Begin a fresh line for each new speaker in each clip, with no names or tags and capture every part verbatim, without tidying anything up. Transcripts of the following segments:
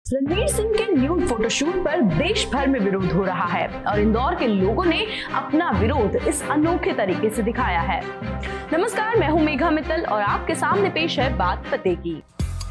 रणवीर सिंह के nude photoshoot पर देश भर में विरोध हो रहा है और इंदौर के लोगों ने अपना विरोध इस अनोखे तरीके से दिखाया है। नमस्कार, मैं हूं मेघा मित्तल और आपके सामने पेश है बात पते की।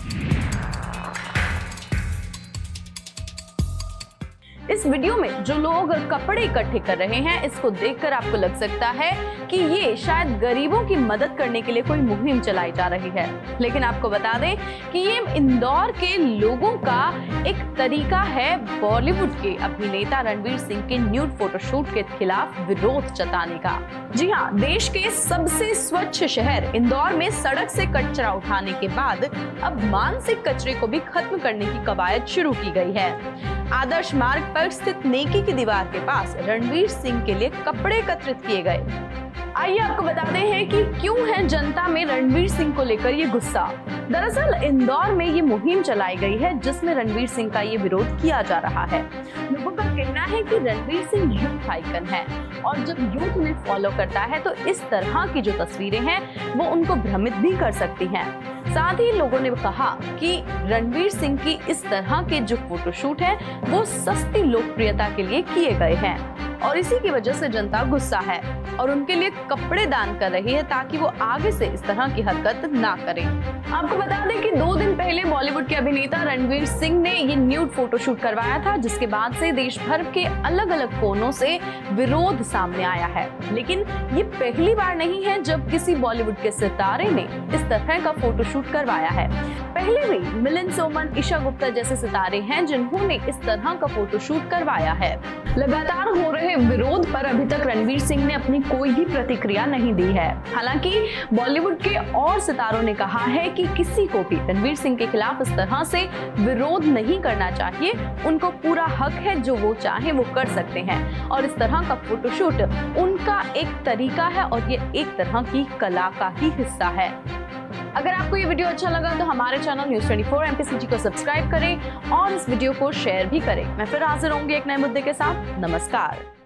इस वीडियो में जो लोग कपड़े इकट्ठे कर रहे हैं, इसको देखकर आपको लग सकता है कि ये शायद गरीबों की मदद करने के लिए कोई मुहिम चलाई जा रही है, लेकिन आपको बता दें कि ये इंदौर के लोगों का एक तरीका है बॉलीवुड के अभिनेता रणवीर सिंह के न्यूड फोटोशूट के खिलाफ विरोध जताने का। जी हाँ, देश के सबसे स्वच्छ शहर इंदौर में सड़क से कचरा उठाने के बाद अब मानसिक कचरे को भी खत्म करने की कवायद शुरू की गई है। आदर्श मार्ग पर स्थित नेकी की दीवार के पास रणवीर सिंह के लिए कपड़े एकत्रित किए गए। आइए आपको बताते हैं कि क्यों है जनता में रणवीर सिंह को लेकर ये गुस्सा। दरअसल इंदौर में ये मुहिम चलाई गई है जिसमें रणवीर सिंह का ये विरोध किया जा रहा है। लोगों का कहना है कि रणवीर सिंह यूथ आइकन है और जब यूथ उन्हें फॉलो करता है तो इस तरह की जो तस्वीरें हैं वो उनको भ्रमित भी कर सकती हैं। साथ ही लोगों ने कहा कि रणवीर सिंह की इस तरह के जो फोटोशूट है वो सस्ती लोकप्रियता के लिए किए गए हैं और इसी की वजह से जनता गुस्सा है और उनके लिए कपड़े दान कर रही है ताकि वो आगे से इस तरह की हरकत ना करें। आपको बता दें कि दो दिन पहले बॉलीवुड के अभिनेता रणवीर सिंह ने ये न्यूड फोटोशूट करवाया था, जिसके बाद से देश भर के अलग अलग कोनों से विरोध सामने आया है। लेकिन ये पहली बार नहीं है जब किसी बॉलीवुड के सितारे ने इस तरह का फोटोशूट करवाया है। पहले भी मिलिंद सोमन, ईशा गुप्ता जैसे सितारे हैं जिन्होंने इस तरह का फोटोशूट करवाया है। लगातार हो रहे विरोध पर अभी तक रणवीर सिंह ने अपनी कोई भी प्रतिक्रिया नहीं दी है। हालांकि बॉलीवुड के और सितारों ने कहा है कि किसी को भी रणवीर सिंह के खिलाफ इस तरह से विरोध नहीं करना चाहिए, उनको पूरा हक है, जो वो चाहे वो कर सकते हैं और इस तरह का फोटोशूट उनका एक तरीका है और ये एक तरह की कला का ही हिस्सा है। अगर आपको ये वीडियो अच्छा लगा तो हमारे channel news twenty four M P C G को सब्सक्राइब करें और इस वीडियो को शेयर भी करें। मैं फिर हाजिर होंगी एक नए मुद्दे के साथ। नमस्कार।